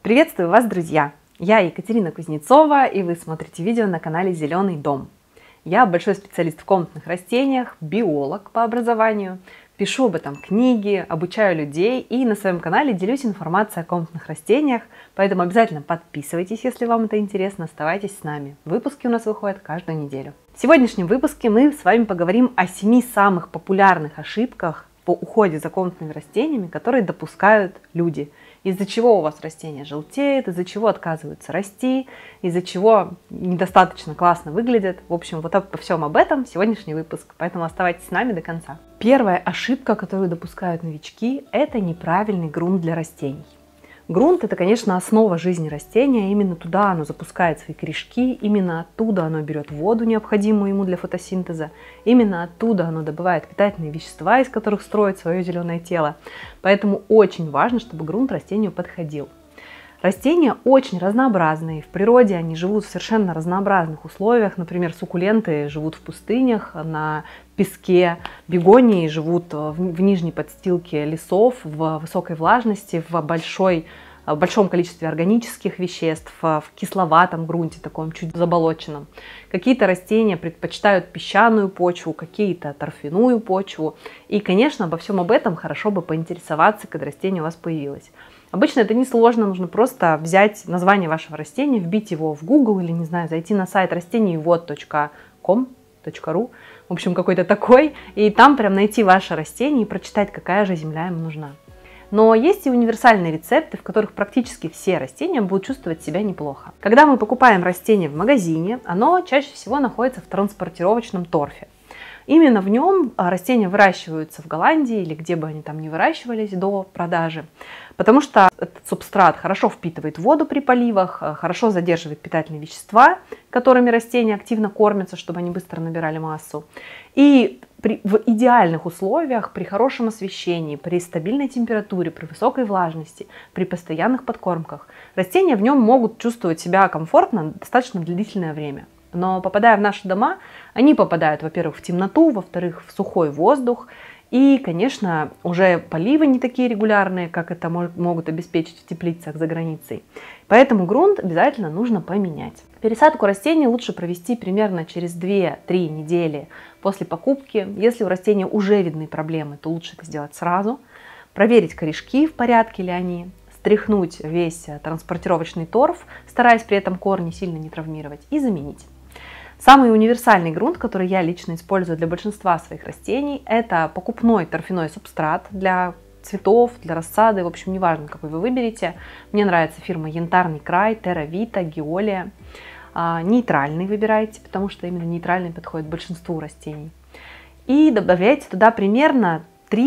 Приветствую вас, друзья! Я Екатерина Кузнецова, и вы смотрите видео на канале «Зеленый дом». Я большой специалист в комнатных растениях, биолог по образованию, пишу об этом книги, обучаю людей и на своем канале делюсь информацией о комнатных растениях, поэтому обязательно подписывайтесь, если вам это интересно, оставайтесь с нами. Выпуски у нас выходят каждую неделю. В сегодняшнем выпуске мы с вами поговорим о 7 самых популярных ошибках по уходе за комнатными растениями, которые допускают люди. Из-за чего у вас растения желтеют, из-за чего отказываются расти, из-за чего недостаточно классно выглядят. В общем, вот обо всем об этом сегодняшний выпуск, поэтому оставайтесь с нами до конца. Первая ошибка, которую допускают новички, это неправильный грунт для растений. Грунт – это, конечно, основа жизни растения, именно туда оно запускает свои корешки, именно оттуда оно берет воду, необходимую ему для фотосинтеза, именно оттуда оно добывает питательные вещества, из которых строит свое зеленое тело. Поэтому очень важно, чтобы грунт растению подходил. Растения очень разнообразные, в природе они живут в совершенно разнообразных условиях, например, суккуленты живут в пустынях, на песке, бегонии живут в нижней подстилке лесов, в высокой влажности, в большом количестве органических веществ, в кисловатом грунте, таком чуть заболоченном. Какие-то растения предпочитают песчаную почву, какие-то торфяную почву. И, конечно, обо всем об этом хорошо бы поинтересоваться, когда растение у вас появилось. Обычно это несложно, нужно просто взять название вашего растения, вбить его в Google или, не знаю, зайти на сайт растениевод.com.ru, в общем, какой-то такой, и там прям найти ваше растение и прочитать, какая же земля ему нужна. Но есть и универсальные рецепты, в которых практически все растения будут чувствовать себя неплохо. Когда мы покупаем растение в магазине, оно чаще всего находится в транспортировочном торфе. Именно в нем растения выращиваются в Голландии или где бы они там ни выращивались до продажи, потому что этот субстрат хорошо впитывает воду при поливах, хорошо задерживает питательные вещества, которыми растения активно кормятся, чтобы они быстро набирали массу. И в идеальных условиях, при хорошем освещении, при стабильной температуре, при высокой влажности, при постоянных подкормках, растения в нем могут чувствовать себя комфортно достаточно длительное время. Но попадая в наши дома, они попадают, во-первых, в темноту, во-вторых, в сухой воздух. И, конечно, уже поливы не такие регулярные, как это могут обеспечить в теплицах за границей. Поэтому грунт обязательно нужно поменять. Пересадку растений лучше провести примерно через 2-3 недели после покупки. Если у растения уже видны проблемы, то лучше это сделать сразу. Проверить корешки, в порядке ли они. Стряхнуть весь транспортировочный торф, стараясь при этом корни сильно не травмировать, и заменить. Самый универсальный грунт, который я лично использую для большинства своих растений, это покупной торфяной субстрат для цветов, для рассады, в общем, неважно, какой вы выберете. Мне нравится фирма Янтарный край, Терра Вита, Геолия. Нейтральный выбирайте, потому что именно нейтральный подходит большинству растений. И добавляйте туда примерно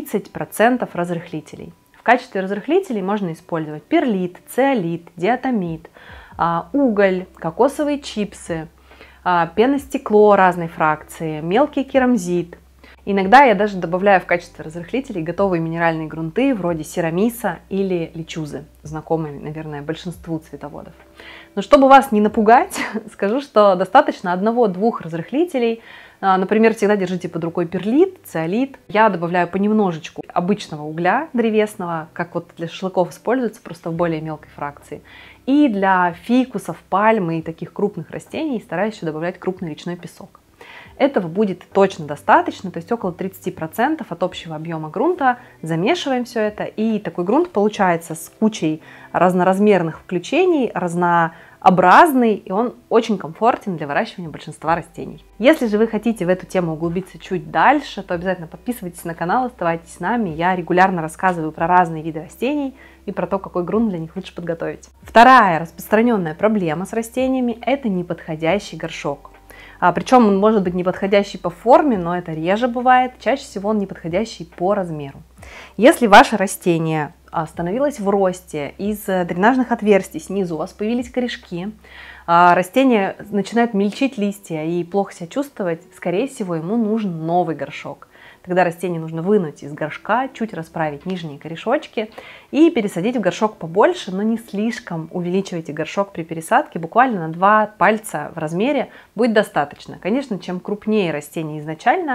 30% разрыхлителей. В качестве разрыхлителей можно использовать перлит, циолит, диатомит, уголь, кокосовые чипсы, пеностекло разной фракции, мелкий керамзит. Иногда я даже добавляю в качестве разрыхлителей готовые минеральные грунты вроде серамиса или личузы, знакомые, наверное, большинству цветоводов. Но чтобы вас не напугать, скажу, что достаточно 1-2 разрыхлителей. Например, всегда держите под рукой перлит, циолит. Я добавляю понемножечку обычного угля древесного, как вот для шашлыков используется, просто в более мелкой фракции. И для фикусов, пальмы и таких крупных растений стараюсь еще добавлять крупный речной песок. Этого будет точно достаточно, то есть около 30% от общего объема грунта. Замешиваем все это, и такой грунт получается с кучей разноразмерных включений, разнообразный, и он очень комфортен для выращивания большинства растений. Если же вы хотите в эту тему углубиться чуть дальше, то обязательно подписывайтесь на канал, оставайтесь с нами. Я регулярно рассказываю про разные виды растений и про то, какой грунт для них лучше подготовить. Вторая распространенная проблема с растениями – это неподходящий горшок. Причем он может быть неподходящий по форме, но это реже бывает. Чаще всего он неподходящий по размеру. Если ваше растение остановилось в росте, из дренажных отверстий снизу у вас появились корешки, растение начинает мельчить листья и плохо себя чувствовать, скорее всего, ему нужен новый горшок. Тогда растение нужно вынуть из горшка, чуть расправить нижние корешочки и пересадить в горшок побольше, но не слишком увеличивайте горшок при пересадке, буквально на 2 пальца в размере будет достаточно. Конечно, чем крупнее растение изначально,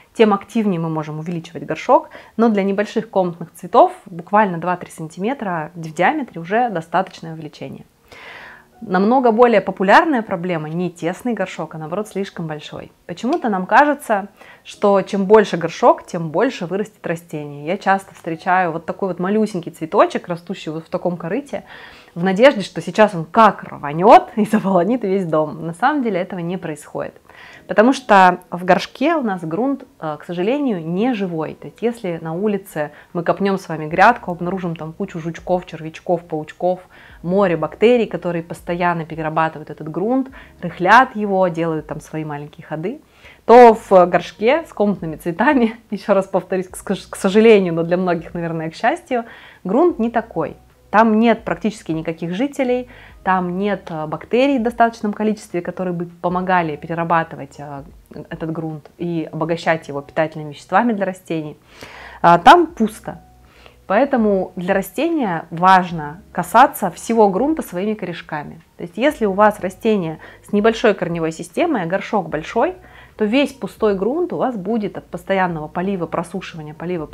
тем активнее мы можем увеличивать горшок, но для небольших комнатных цветов буквально 2-3 сантиметра в диаметре уже достаточное увеличение. Намного более популярная проблема не тесный горшок, а наоборот слишком большой. Почему-то нам кажется, что чем больше горшок, тем больше вырастет растение. Я часто встречаю вот такой вот малюсенький цветочек, растущий вот в таком корыте, в надежде, что сейчас он как рванет и заполонит весь дом. На самом деле этого не происходит. Потому что в горшке у нас грунт, к сожалению, не живой. То есть если на улице мы копнем с вами грядку, обнаружим там кучу жучков, червячков, паучков, море бактерий, которые постоянно перерабатывают этот грунт, рыхлят его, делают там свои маленькие ходы, то в горшке с комнатными цветами, еще раз повторюсь, к сожалению, но для многих, наверное, к счастью, грунт не такой. Там нет практически никаких жителей, там нет бактерий в достаточном количестве, которые бы помогали перерабатывать этот грунт и обогащать его питательными веществами для растений. Там пусто. Поэтому для растения важно касаться всего грунта своими корешками. То есть если у вас растение с небольшой корневой системой, а горшок большой, то весь пустой грунт у вас будет от постоянного полива, просушивания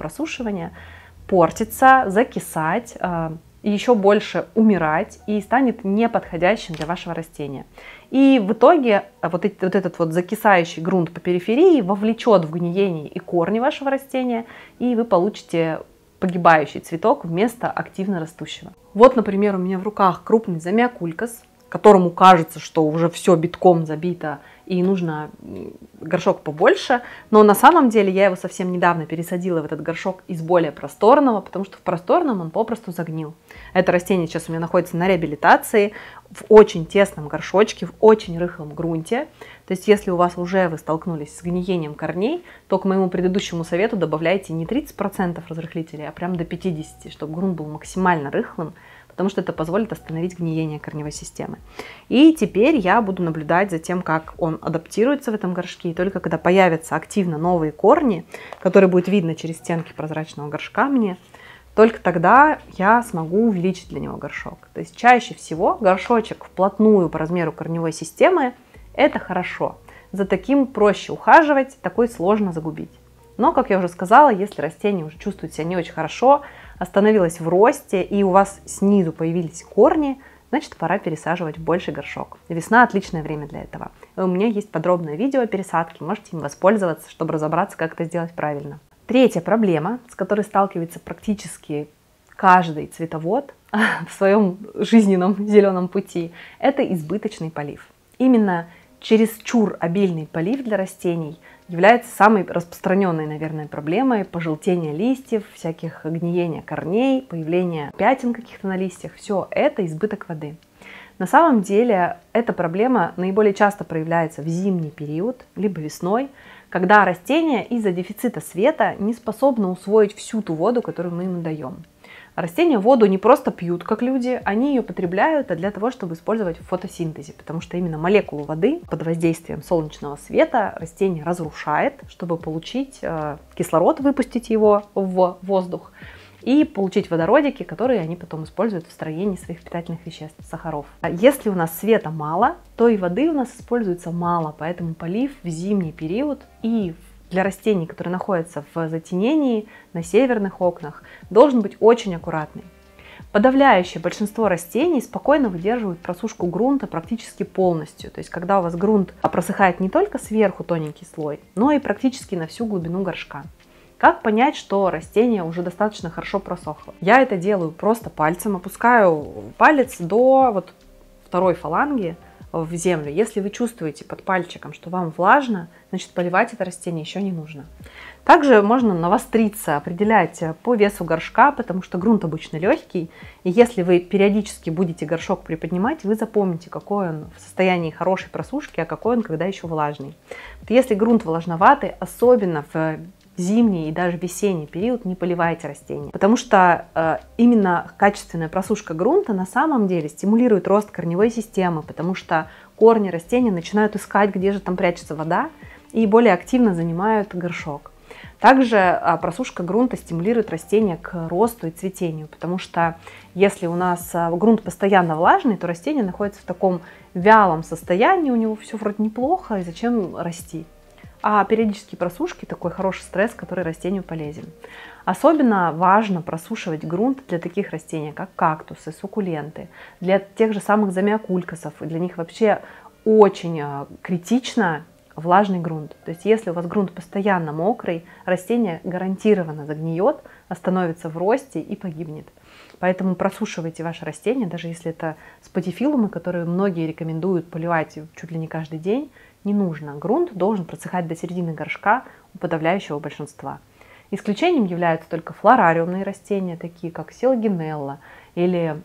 портиться, закисать, и еще больше умирать и станет неподходящим для вашего растения. И в итоге вот этот вот закисающий грунт по периферии вовлечет в гниение и корни вашего растения, и вы получите погибающий цветок вместо активно растущего. Вот, например, у меня в руках крупный замиокулькас, которому кажется, что уже все битком забито и нужно горшок побольше, но на самом деле я его совсем недавно пересадила в этот горшок из более просторного, потому что в просторном он попросту загнил. Это растение сейчас у меня находится на реабилитации в очень тесном горшочке, в очень рыхлом грунте. То есть если у вас уже вы столкнулись с гниением корней, то к моему предыдущему совету добавляйте не 30% разрыхлителя, а прям до 50%, чтобы грунт был максимально рыхлым, потому что это позволит остановить гниение корневой системы. И теперь я буду наблюдать за тем, как он адаптируется в этом горшке. И только когда появятся активно новые корни, которые будет видно через стенки прозрачного горшка мне, только тогда я смогу увеличить для него горшок. То есть чаще всего горшочек вплотную по размеру корневой системы – это хорошо. За таким проще ухаживать, такой сложно загубить. Но, как я уже сказала, если растение уже чувствует себя не очень хорошо, остановилось в росте и у вас снизу появились корни, значит, пора пересаживать в больший горшок. Весна – отличное время для этого. И у меня есть подробное видео о пересадке, можете им воспользоваться, чтобы разобраться, как это сделать правильно. Третья проблема, с которой сталкивается практически каждый цветовод в своем жизненном зеленом пути, это избыточный полив. Именно чересчур обильный полив для растений является самой распространенной, наверное, проблемой пожелтения листьев, всяких гниения корней, появления пятен каких-то на листьях. Все это избыток воды. На самом деле эта проблема наиболее часто проявляется в зимний период, либо весной, когда растения из-за дефицита света не способны усвоить всю ту воду, которую мы им даем. Растения воду не просто пьют, как люди, они ее потребляют для того, чтобы использовать в фотосинтезе, потому что именно молекулу воды под воздействием солнечного света растение разрушает, чтобы получить кислород, выпустить его в воздух и получить водородики, которые они потом используют в строении своих питательных веществ, сахаров. Если у нас света мало, то и воды у нас используется мало, поэтому полив в зимний период и для растений, которые находятся в затенении, на северных окнах, должен быть очень аккуратный. Подавляющее большинство растений спокойно выдерживают просушку грунта практически полностью. То есть, когда у вас грунт просыхает не только сверху тоненький слой, но и практически на всю глубину горшка. Как понять, что растение уже достаточно хорошо просохло? Я это делаю просто пальцем, опускаю палец до второй фаланги в землю. Если вы чувствуете под пальчиком, что вам влажно, значит поливать это растение еще не нужно. Также можно навостриться, определять по весу горшка, потому что грунт обычно легкий. И если вы периодически будете горшок приподнимать, вы запомните, какой он в состоянии хорошей просушки, а какой он, когда еще влажный. Если грунт влажноватый, особенно в зимний и даже весенний период, не поливайте растения, потому что именно качественная просушка грунта на самом деле стимулирует рост корневой системы, потому что корни растения начинают искать, где же там прячется вода, и более активно занимают горшок. Также просушка грунта стимулирует растения к росту и цветению, потому что если у нас грунт постоянно влажный, то растение находится в таком вялом состоянии, у него все вроде неплохо, и зачем расти? А периодические просушки – такой хороший стресс, который растению полезен. Особенно важно просушивать грунт для таких растений, как кактусы, суккуленты, для тех же самых замиокулькасов. Для них вообще очень критично влажный грунт. То есть если у вас грунт постоянно мокрый, растение гарантированно загниет, остановится в росте и погибнет. Поэтому просушивайте ваше растение, даже если это спатифилумы, которые многие рекомендуют поливать чуть ли не каждый день, не нужно. Грунт должен просыхать до середины горшка у подавляющего большинства. Исключением являются только флорариумные растения, такие как силогинелла или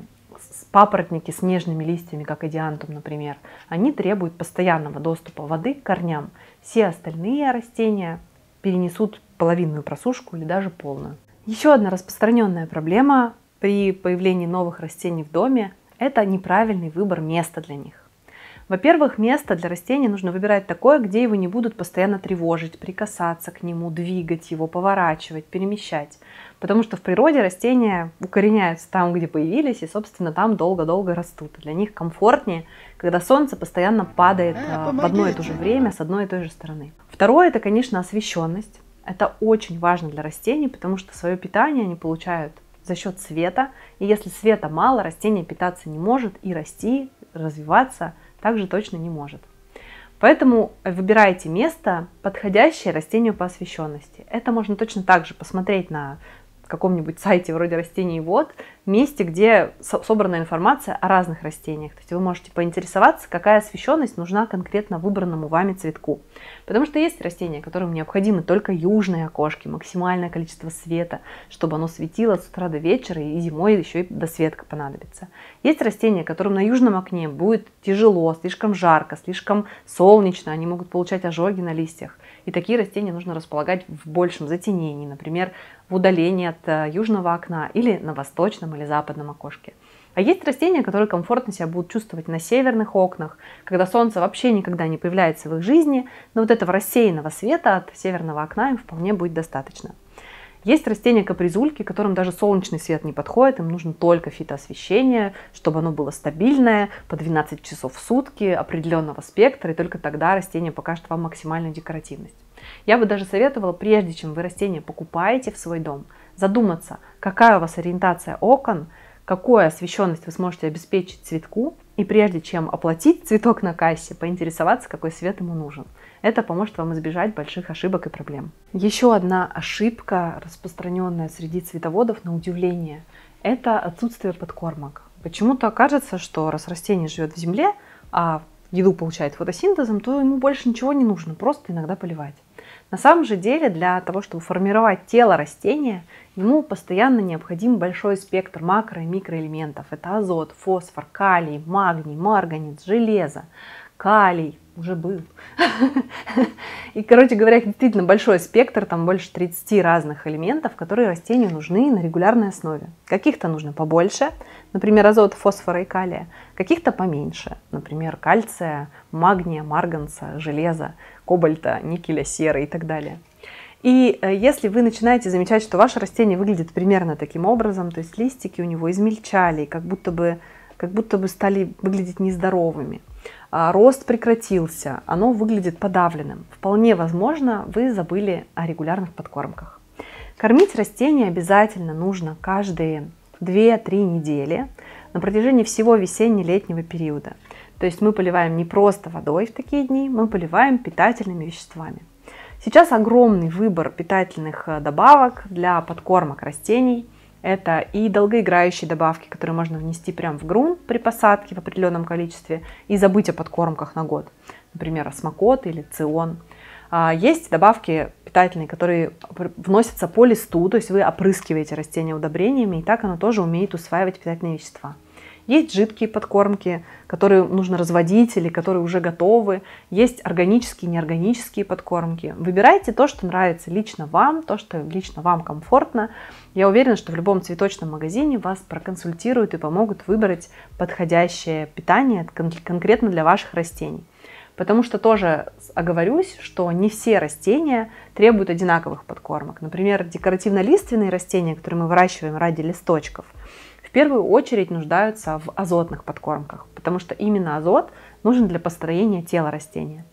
папоротники с нежными листьями, как эдиантум, например. Они требуют постоянного доступа воды к корням. Все остальные растения перенесут половинную просушку или даже полную. Еще одна распространенная проблема при появлении новых растений в доме – это неправильный выбор места для них. Во-первых, место для растения нужно выбирать такое, где его не будут постоянно тревожить, прикасаться к нему, двигать его, поворачивать, перемещать. Потому что в природе растения укореняются там, где появились, и, собственно, там долго-долго растут. Для них комфортнее, когда солнце постоянно падает в одно и то же время с одной и той же стороны. Второе – это, конечно, освещенность. Это очень важно для растений, потому что свое питание они получают за счет света. И если света мало, растение питаться не может и расти, развиваться также точно не может. Поэтому выбирайте место, подходящее растению по освещенности. Это можно точно так же посмотреть на каком-нибудь сайте вроде «Растений и вод», месте, где собрана информация о разных растениях. То есть вы можете поинтересоваться, какая освещенность нужна конкретно выбранному вами цветку. Потому что есть растения, которым необходимы только южные окошки, максимальное количество света, чтобы оно светило с утра до вечера, и зимой еще и досветка понадобится. Есть растения, которым на южном окне будет тяжело, слишком жарко, слишком солнечно, они могут получать ожоги на листьях. И такие растения нужно располагать в большем затенении, например, в удалении от южного окна или на восточном или западном окошке. А есть растения, которые комфортно себя будут чувствовать на северных окнах, когда солнце вообще никогда не появляется в их жизни, но вот этого рассеянного света от северного окна им вполне будет достаточно. Есть растения капризульки, которым даже солнечный свет не подходит, им нужно только фитоосвещение, чтобы оно было стабильное, по 12 часов в сутки, определенного спектра, и только тогда растение покажет вам максимальную декоративность. Я бы даже советовала, прежде чем вы растение покупаете в свой дом, задуматься, какая у вас ориентация окон, какую освещенность вы сможете обеспечить цветку, и прежде чем оплатить цветок на кассе, поинтересоваться, какой свет ему нужен. Это поможет вам избежать больших ошибок и проблем. Еще одна ошибка, распространенная среди цветоводов, на удивление, это отсутствие подкормок. Почему-то кажется, что раз растение живет в земле, а еду получает фотосинтезом, то ему больше ничего не нужно, просто иногда поливать. На самом же деле, для того, чтобы формировать тело растения, ему постоянно необходим большой спектр макро- и микроэлементов. Это азот, фосфор, калий, магний, марганец, железо, калий, уже был. И, короче говоря, действительно большой спектр, там больше 30 разных элементов, которые растению нужны на регулярной основе. Каких-то нужно побольше, например, азота, фосфора и калия, каких-то поменьше, например, кальция, магния, марганца, железа, кобальта, никеля, серы и так далее. И если вы начинаете замечать, что ваше растение выглядит примерно таким образом, то есть листики у него измельчали, как будто бы стали выглядеть нездоровыми, рост прекратился, оно выглядит подавленным, вполне возможно, вы забыли о регулярных подкормках. Кормить растения обязательно нужно каждые 2-3 недели на протяжении всего весенне-летнего периода. То есть мы поливаем не просто водой в такие дни, мы поливаем питательными веществами. Сейчас огромный выбор питательных добавок для подкормок растений. Это и долгоиграющие добавки, которые можно внести прямо в грунт при посадке в определенном количестве и забыть о подкормках на год. Например, осмокот или цион. Есть добавки питательные, которые вносятся по листу, то есть вы опрыскиваете растение удобрениями, и так оно тоже умеет усваивать питательные вещества. Есть жидкие подкормки, которые нужно разводить или которые уже готовы. Есть органические, неорганические подкормки. Выбирайте то, что нравится лично вам, то, что лично вам комфортно. Я уверена, что в любом цветочном магазине вас проконсультируют и помогут выбрать подходящее питание конкретно для ваших растений. Потому что тоже оговорюсь, что не все растения требуют одинаковых подкормок. Например, декоративно-лиственные растения, которые мы выращиваем ради листочков, в первую очередь нуждаются в азотных подкормках, потому что именно азот нужен для построения тела растения.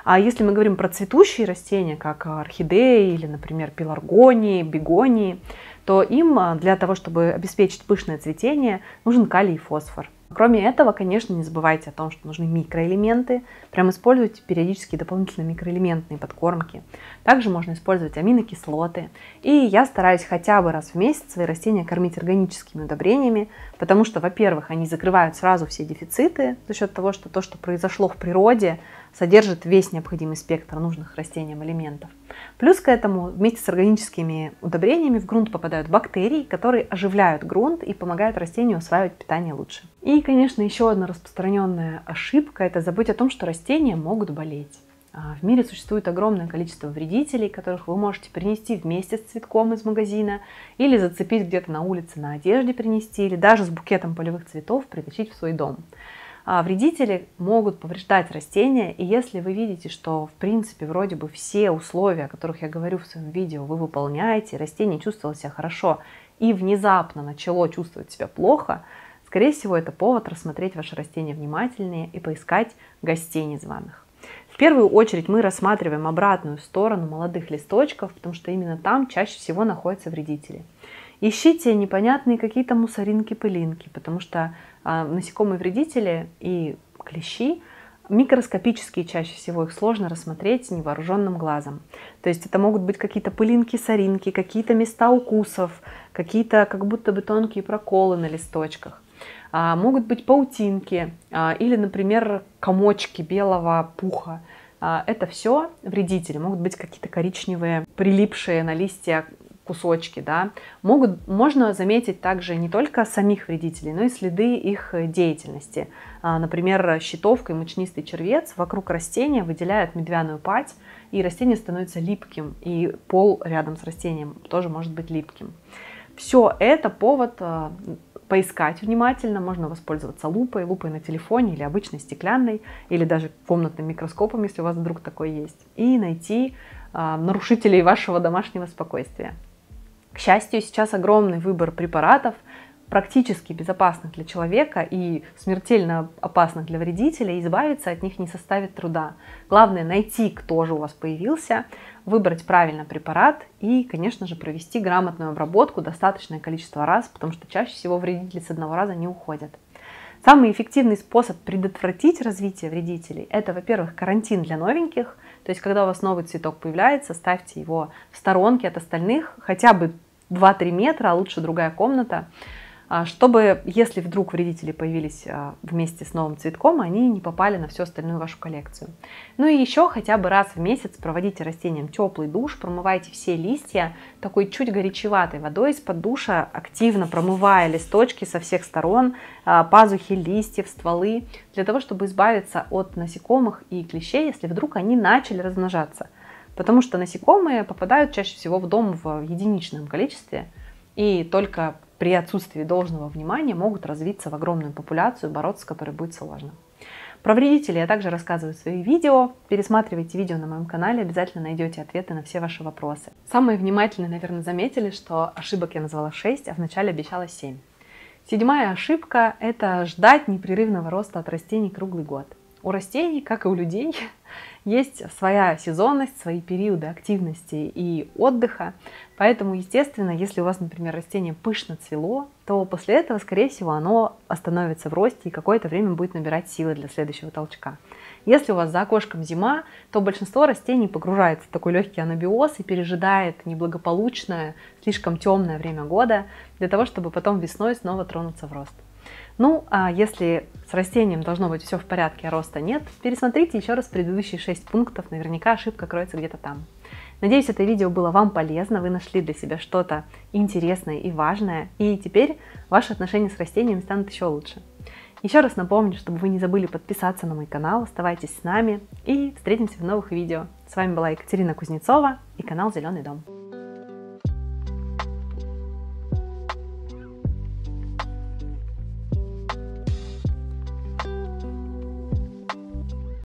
А если мы говорим про цветущие растения, как орхидеи или, например, пеларгонии, бегонии, то им для того, чтобы обеспечить пышное цветение, нужен калий и фосфор. Кроме этого, конечно, не забывайте о том, что нужны микроэлементы. Прям используйте периодически дополнительные микроэлементные подкормки. Также можно использовать аминокислоты. И я стараюсь хотя бы раз в месяц свои растения кормить органическими удобрениями, потому что, во-первых, они закрывают сразу все дефициты за счет того, что то, что произошло в природе, содержит весь необходимый спектр нужных растениям элементов. Плюс к этому вместе с органическими удобрениями в грунт попадают бактерии, которые оживляют грунт и помогают растению усваивать питание лучше. И, конечно, еще одна распространенная ошибка – это забыть о том, что растения могут болеть. В мире существует огромное количество вредителей, которых вы можете принести вместе с цветком из магазина, или зацепить где-то на улице на одежде принести, или даже с букетом полевых цветов притащить в свой дом. Вредители могут повреждать растения, и если вы видите, что в принципе вроде бы все условия, о которых я говорю в своем видео, вы выполняете, растение чувствовало себя хорошо и внезапно начало чувствовать себя плохо, скорее всего это повод рассмотреть ваше растение внимательнее и поискать гостей незваных. В первую очередь мы рассматриваем обратную сторону молодых листочков, потому что именно там чаще всего находятся вредители. Ищите непонятные какие-то мусоринки-пылинки, потому что насекомые вредители и клещи микроскопические чаще всего, их сложно рассмотреть невооруженным глазом. То есть это могут быть какие-то пылинки, соринки, какие-то места укусов, какие-то как будто бы тонкие проколы на листочках. Могут быть паутинки или, например, комочки белого пуха. Это все вредители. Могут быть какие-то коричневые, прилипшие на листья кусочки. Да? Можно заметить также не только самих вредителей, но и следы их деятельности. Например, щитовка и мучнистый червец вокруг растения выделяют медвяную падь, и растение становится липким, и пол рядом с растением тоже может быть липким. Все это повод поискать внимательно. Можно воспользоваться лупой на телефоне или обычной стеклянной, или даже комнатным микроскопом, если у вас вдруг такой есть, и найти нарушителей вашего домашнего спокойствия. К счастью, сейчас огромный выбор препаратов, практически безопасных для человека и смертельно опасных для вредителей, избавиться от них не составит труда. Главное найти, кто же у вас появился, выбрать правильно препарат и, конечно же, провести грамотную обработку достаточное количество раз, потому что чаще всего вредители с одного раза не уходят. Самый эффективный способ предотвратить развитие вредителей – это, во-первых, карантин для новеньких. То есть, когда у вас новый цветок появляется, ставьте его в сторонке от остальных, хотя бы 2-3 метра, а лучше другая комната, чтобы, если вдруг вредители появились вместе с новым цветком, они не попали на всю остальную вашу коллекцию. Ну и еще хотя бы раз в месяц проводите растениям теплый душ, промывайте все листья такой чуть горячеватой водой из-под душа, активно промывая листочки со всех сторон, пазухи листьев, стволы, для того, чтобы избавиться от насекомых и клещей, если вдруг они начали размножаться. Потому что насекомые попадают чаще всего в дом в единичном количестве, и только при отсутствии должного внимания могут развиться в огромную популяцию, бороться с которой будет сложно. Про вредителей я также рассказываю в своих видео. Пересматривайте видео на моем канале, обязательно найдете ответы на все ваши вопросы. Самые внимательные, наверное, заметили, что ошибок я назвала 6, а вначале обещала 7. 7-я ошибка – это ждать непрерывного роста от растений круглый год. У растений, как и у людей, есть своя сезонность, свои периоды активности и отдыха. Поэтому, естественно, если у вас, например, растение пышно цвело, то после этого, скорее всего, оно остановится в росте и какое-то время будет набирать силы для следующего толчка. Если у вас за окошком зима, то большинство растений погружается в такой легкий анабиоз и пережидает неблагополучное, слишком темное время года для того, чтобы потом весной снова тронуться в рост. Ну, а если с растением должно быть все в порядке, а роста нет, пересмотрите еще раз предыдущие 6 пунктов, наверняка ошибка кроется где-то там. Надеюсь, это видео было вам полезно, вы нашли для себя что-то интересное и важное, и теперь ваши отношения с растениями станут еще лучше. Еще раз напомню, чтобы вы не забыли подписаться на мой канал, оставайтесь с нами и встретимся в новых видео. С вами была Екатерина Кузнецова и канал Зеленый дом.